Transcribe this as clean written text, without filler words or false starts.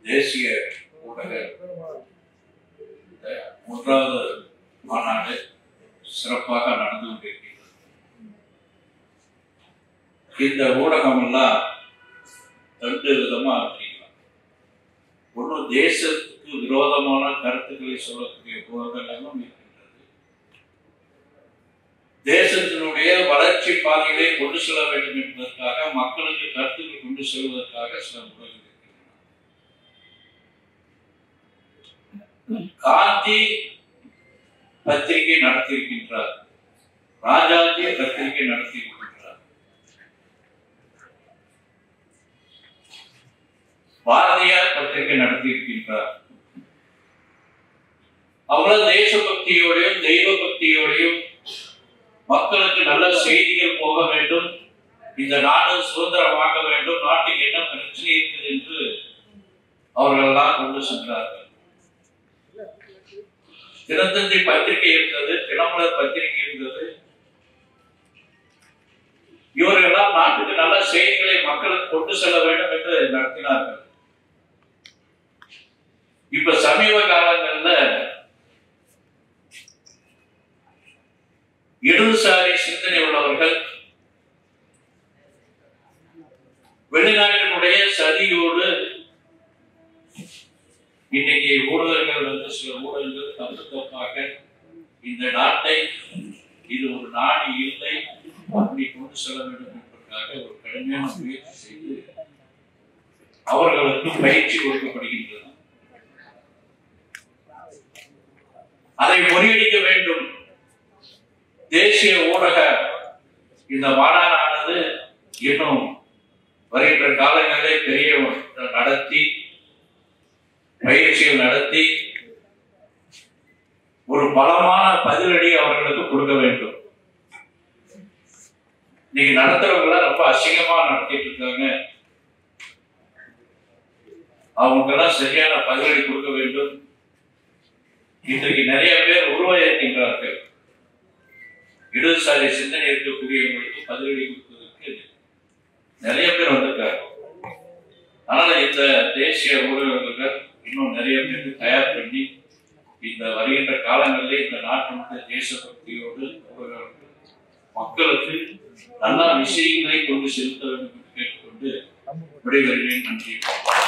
தேசிய ஊடக மூன்றாவது மாநாடு சிறப்பாக நடந்து கொண்டிருக்கிறது. இந்த ஊடகம் எல்லாம் ரெண்டு விதமா அப்படிங்களா. ஒன்று தேசத்துக்கு விரோதமான கருத்துக்களை சொல்லக்கூடிய ஊடகங்களும் இருக்கின்றது. தேசத்தினுடைய வளர்ச்சி பாதைகளை கொண்டு செல்ல வேண்டும் என்பதற்காக, மக்களுக்கு கருத்துக்கள் கொண்டு செல்வதற்காக சில ஊடகங்கள் இருக்கின்றன. காந்தி பத்திரிகை நடத்தியிருக்கின்றார், ராஜாஜி பத்திரிகை நடத்தியிருக்கின்றார், பாரதியார் பத்திரிகை நடத்தியிருக்கின்றார். அவர்கள் தேசபக்தியோடையும் தெய்வ பக்தியோடையும் மக்களுக்கு நல்ல செய்திகள் போக வேண்டும், இந்த நாடு சுதந்திரமாக வேண்டும், நாட்டுக்கு என்ன பிரச்சனை இருக்குது என்று அவர்கள் எல்லாம் கொண்டு சென்றார்கள். தினத்தந்தி பத்திரிகை இருந்தது, தினமலர் பத்திரிகை இருந்தது. இவர்களெல்லாம் நாட்டுக்கு நல்ல செய்திகளை மக்களுக்கு கொண்டு செல்ல வேண்டும் என்று நடத்தினார்கள். இப்ப சமீப காலங்கள்ல இடதுசாரி சிந்தனை உள்ளவர்கள் வெளிநாட்டினுடைய சதியோடு இன்னைக்கு ஊடகங்கள் வந்து சில ஊடகங்கள் தப்பு தப்பாக இந்த நாட்டை இது ஒரு நாடு இல்லை அப்படி கொண்டு செல்ல வேண்டும் என்பதற்காக ஒரு கடுமையான முயற்சி செய்து அவர்களுக்கு பயிற்சி கொடுக்கப்படுகின்றது. அதை முறியடிக்க வேண்டும். தேசிய ஊடக இந்த மாநாடானது இன்னும் வருகின்ற காலங்களில் பெரிய நடத்தி பயிற்சிகள் நடத்தி ஒரு பலமான பதிலடி அவர்களுக்கு கொடுக்க வேண்டும். இன்னைக்கு நடத்துறவங்க ரொம்ப அசிங்கமா நடத்திட்டு இருக்காங்க. அவங்களுக்கெல்லாம் சரியான பதிலடி கொடுக்க வேண்டும். இன்றைக்கு நிறைய பேர் உருவாயிருக்கின்றார்கள். இடதுசாரி சிந்தனை இருக்கக்கூடியவங்களுக்கு பதிலடி கொடுப்பதற்கு நிறைய பேர் வந்திருக்காங்க. அதனால இந்த தேசிய ஊடகங்கள் இன்னும் நிறைய பேருக்கு தயார் பண்ணி இந்த வருகின்ற காலங்களிலே இந்த நாட்டு தேசபக்தியோடு மக்களுக்கு நல்ல விஷயங்களை கொண்டு செலுத்த வேண்டும் என்று கேட்டுக்கொண்டு விடைபெறுகிறேன். நன்றி.